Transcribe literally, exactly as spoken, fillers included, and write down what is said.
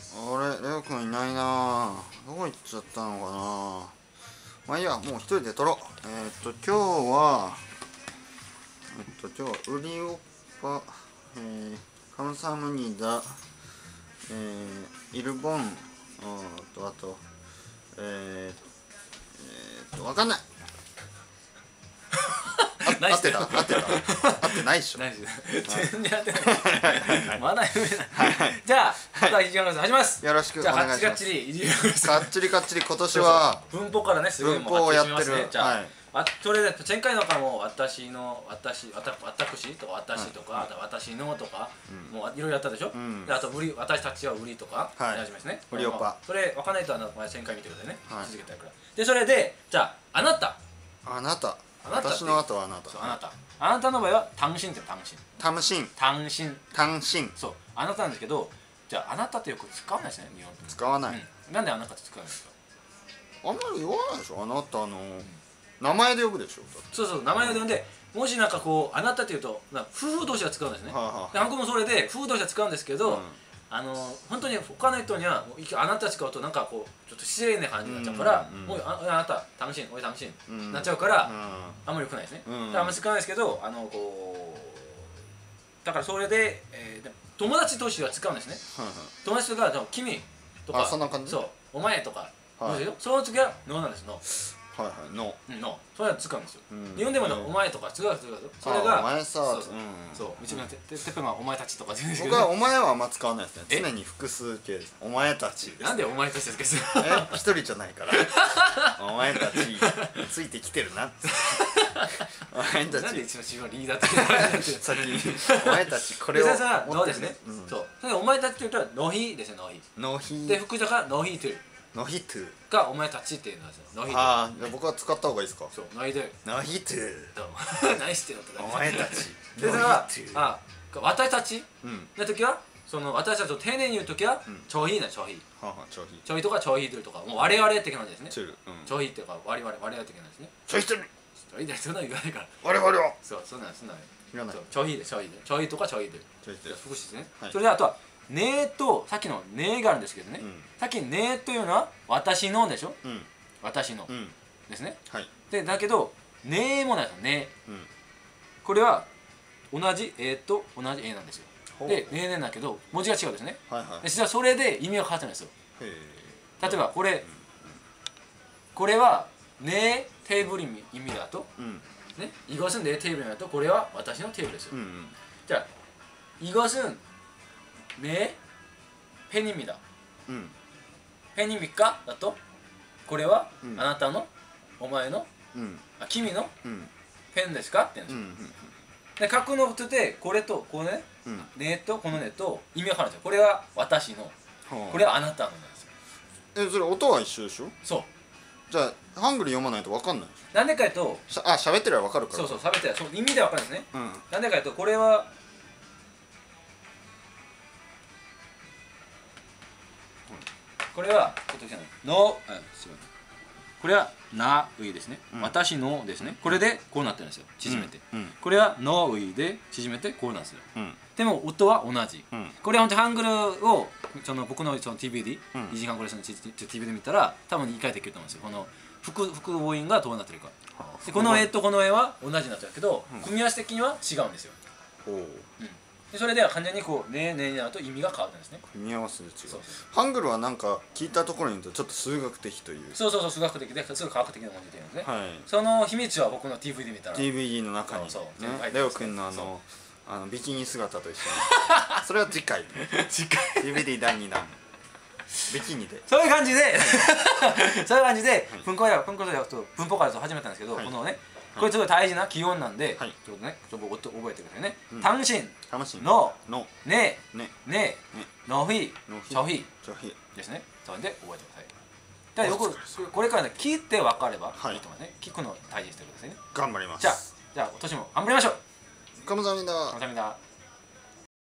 あれ、レオくんいないな。どこ行っちゃったのかな。まあいいや、もう一人で撮ろう。えー、っと今日はえっと今日はウリオパ、えー、カムサムニダ、えー、イルボンとあとえー、えー、っとわかんない。合ってた合ってた合ってないっしょ。 ないです。全然合ってない。まだ読めない。じゃあまたいちじかん始めます。 よろしくお願いします。 じゃあかっちりいじります。 かっちりかっちり今年は文法からねすごい文法をやってる。 じゃあそれで前回のかも私の私私とか私とか私のとかもういろいろやったでしょ。であと売り私たちは売りとかやり始めですね。 売りオパ。 それわかんないとあの前回見てくださいね。続けたいから。でそれでじゃああなたあなた私の後はあなた。 あなたあなたの場合は単身って単身単身単身単身そうあなたなんですけど、じゃああなたってよく使わないですね日本で。 使わない。 なんであなたって使わないですか。 あんまり言わないでしょ。あなたの名前で呼ぶでしょ。 そうそう名前で呼んで、もしなんかこうあなたっていうと夫婦同士は使うんですね。韓国もそれで夫婦同士は使うんですけど、あの本当に他の人にはあなた使うとなんかこうちょっと失礼な感じになっちゃうから、もうあなた単身俺単身なっちゃうからあんまり良くないですね。あんまり使わないですけど、あのこうだからそれで友達同士は使うんですね。友達とか君とかそうお前とかその次はノーなんですの。 はいはいののそれは使うんですよ。日本でもお前とか違う違うそれがお前さそううちのてっぺんはお前たちとか僕はお前はあんま使わないですね。常に複数形です。お前たちなんでお前たちですか。 え一人じゃないからお前たちついてきてるなお前たちなんで一番自分はリーダーって先にお前たちこれを持ってるのですね。そうそれでお前たちって言ったらノヒですね。ノヒノヒで福坂ノヒトゥノヒトゥがお前たちっていうのですよ。ノヒトゥ。 ああ僕は使った方がいいですか。 そうノヒトゥノヒトゥ何してるの。 お前たちでそれはあ私たちの時はその私たちを丁寧に言う時はチョヒなチョヒチョヒとかチョヒドゥとかもう我々的なんですね。チョヒっていうか我々我々的なんですね。 チョヒトゥチョヒってそんなの言わないから我々はそうそんなんそんなん言わない。 チョヒでチョヒでチョヒとかチョヒドゥ福祉ですね。 はいそれであとはねーとさっきのねーがあるんですけどね、さっきねーというのは私のでしょ、私のですね。でだけどねーもないですよね。これは同じえーと同じえーなんですよ。でねーねーだけど文字が違うですね。実はそれで意味が変わってるんですよ。例えばこれこれはねーテーブル意味だとね이것은 내テーブルだとこれは私のテーブルですよ。じゃあ이것은 내 펜입니다. 음. 펜입니까? だとこれは 음. あなたのお前の 음. あ君の 음. ペンですかって言うんですよ。で書くのことでこれとこのね、ねとこのねと意味が変わるんですよ。これは私の、これはあなたのなんですよ。 えそれ音は一緒でしょ。 そう。 じゃあハングル読まないと分かんない。 なんでかとあ喋ってれば分かるから。 そうそう喋ってるそう意味で分かるんですね。なんでかとこれはこれはちょっとのこれはなういですね。私のですね。これでこうなってるんですよ。縮めて。これはのういで縮めてこうなんですよ。でも音は同じ。これは本当ハングルをその僕のその ティーブイディー、にじかんこれその ティーブイディー で見たら多分理解できると思うんですよ。この複複母音がどうなってるか。でこの絵とこの絵は同じになってるけど、組み合わせ的には違うんですよ。でそれでは完全にこうねえねえになると意味が変わるんですね。 組み合わせで違う。ハングルはなんか聞いたところに言うとちょっと数学的という。 そうそうそう数学的ですごい科学的な文字で言うんですね。その秘密は僕の ティーブイディー 見たらティーブイディー の中にレオ君のあのあのビキニ姿と一緒にそれは次回次回ティーブイディー だいにだんビキニでそういう感じでそういう感じで文法や文法やと文法から始めたんですけど、このねこれすごい大事な基本なんで、ちょっとねちょっと覚えてくださいね。単身のねねねのひちょひですね。それで覚えてください。じゃあよくこれからね聞いて分かればいいと思いますね。聞くのを大事にしてくださいね。 頑張ります。 じゃあじゃあ今年も頑張りましょう。 감사합니다。 감사합니다。